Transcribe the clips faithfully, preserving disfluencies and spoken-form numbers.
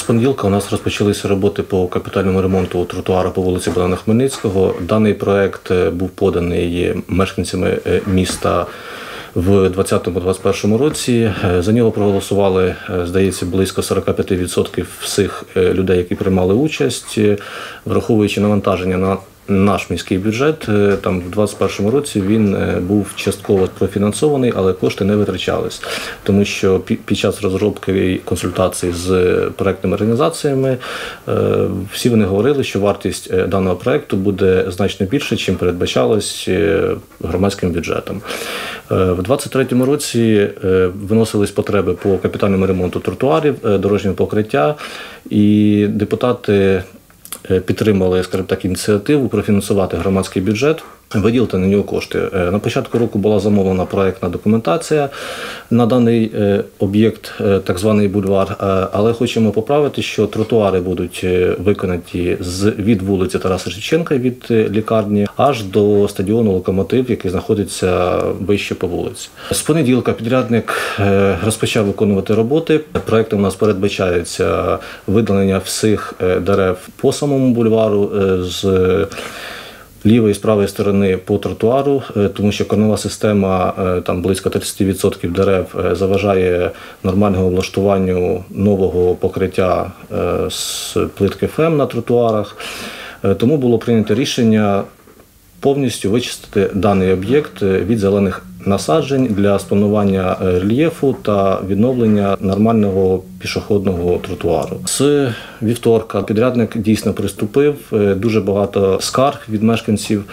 З понеділка у нас розпочалися роботи по капітальному ремонту тротуару по вулиці Богдана Хмельницького. Даний проект був поданий мешканцями міста в двадцятому - двадцять першому році. За нього проголосували, здається, близько сорок п'ять відсотків всіх людей, які приймали участь, враховуючи навантаження на наш міський бюджет. Там в двадцять першому році він був частково профінансований, але кошти не витрачались. Тому що під час розробки і консультацій з проектними організаціями всі вони говорили, що вартість даного проекту буде значно більше, чим передбачалось громадським бюджетом. В двадцять третьому році виносились потреби по капітальному ремонту тротуарів, дорожнього покриття, і депутати підтримали, скажімо так, ініціативу профінансувати громадський бюджет, виділити на нього кошти. На початку року була замовлена проєктна документація на даний об'єкт, так званий бульвар, але хочемо поправити, що тротуари будуть виконані від вулиці Тараса Шевченка, від лікарні, аж до стадіону «Локомотив», який знаходиться вище по вулиці. З понеділка підрядник розпочав виконувати роботи. Проєктом у нас передбачається видалення всіх дерев по самому бульвару з лівої і з правої сторони по тротуару, тому що коренева система, там близько тридцять відсотків дерев, заважає нормальному облаштуванню нового покриття з плитки ФЕМ на тротуарах. Тому було прийнято рішення повністю вичистити даний об'єкт від зелених насаджень для спланування рельєфу та відновлення нормального пішохідного тротуару. З вівторка підрядник дійсно приступив. Дуже багато скарг від мешканців,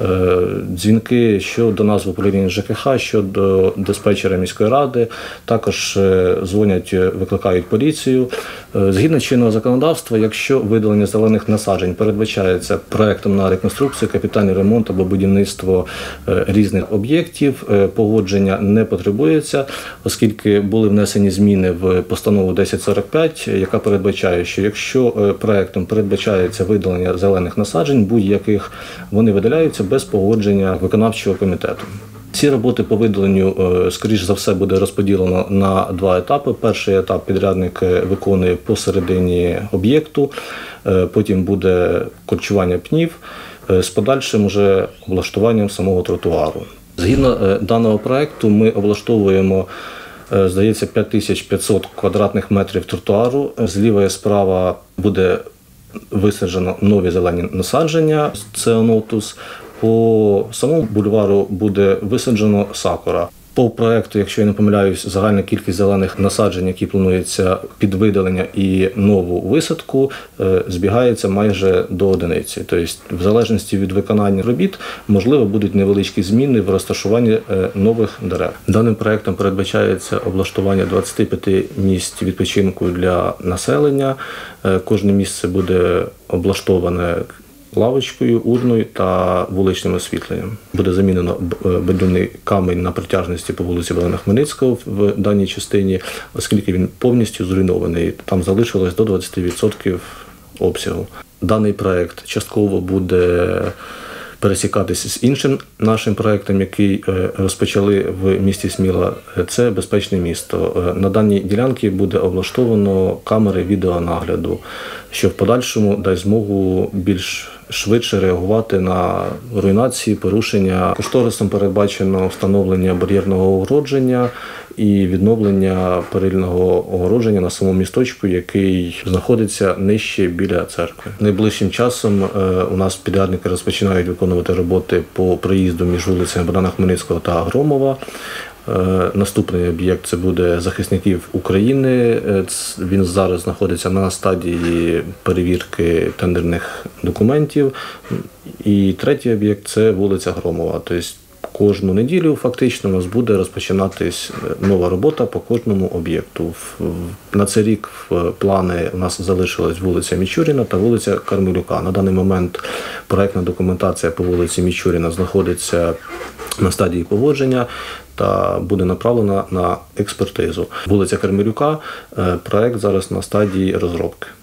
дзвінки щодо назви управління ЖКХ, щодо диспетчера міської ради. Також дзвонять, викликають поліцію. Згідно чинного законодавства, якщо видалення зелених насаджень передбачається проектом на реконструкцію, капітальний ремонт або будівництво різних об'єктів, погодження не потребується, оскільки були внесені зміни в постанову десять сорок п'ять, яка передбачає, що якщо проектом передбачається видалення зелених насаджень, будь-яких, вони видаляються без погодження виконавчого комітету. Ці роботи по видаленню, скоріш за все, буде розподілено на два етапи. Перший етап підрядник виконує посередині об'єкту, потім буде корчування пнів з подальшим уже облаштуванням самого тротуару. Згідно даного проекту ми облаштовуємо, здається, п'ять тисяч п'ятсот квадратних метрів тротуару. Зліва і справа буде висаджено нові зелені насадження, цеонотус. По самому бульвару буде висаджено сакура. По проекту, якщо я не помиляюсь, загальна кількість зелених насаджень, які планується під видалення і нову висадку, збігається майже до одиниці. Тобто, в залежності від виконання робіт, можливо, будуть невеличкі зміни в розташуванні нових дерев. Даним проектом передбачається облаштування двадцяти п'яти місць відпочинку для населення. Кожне місце буде облаштоване лавочкою, урною та вуличним освітленням. Буде замінено бетонний камінь на протяжності по вулиці Богдана Хмельницького в даній частині, оскільки він повністю зруйнований. Там залишилось до двадцяти відсотків обсягу. Даний проект частково буде пересікатися з іншим нашим проектом, який розпочали в місті Сміла. Це безпечне місто. На даній ділянці буде облаштовано камери відеонагляду, що в подальшому дасть змогу більш швидше реагувати на руйнації, порушення. Кошторисом передбачено встановлення бар'єрного огородження і відновлення перильного огородження на самому місточку, який знаходиться нижче біля церкви. Найближчим часом у нас підрядники розпочинають виконувати роботи по проїзду між вулицями Богдана Хмельницького та Громова. Наступний об'єкт – це буде захисників України. Він зараз знаходиться на стадії перевірки тендерних документів. І третій об'єкт – це вулиця Громова. Тобто кожну неділю фактично у нас буде розпочинатись нова робота по кожному об'єкту. На цей рік в плани у нас залишилась вулиця Мічуріна та вулиця Кармелюка. На даний момент проектна документація по вулиці Мічуріна знаходиться на стадії погодження та буде направлена на експертизу. Вулиця Кармелюка, проект зараз на стадії розробки.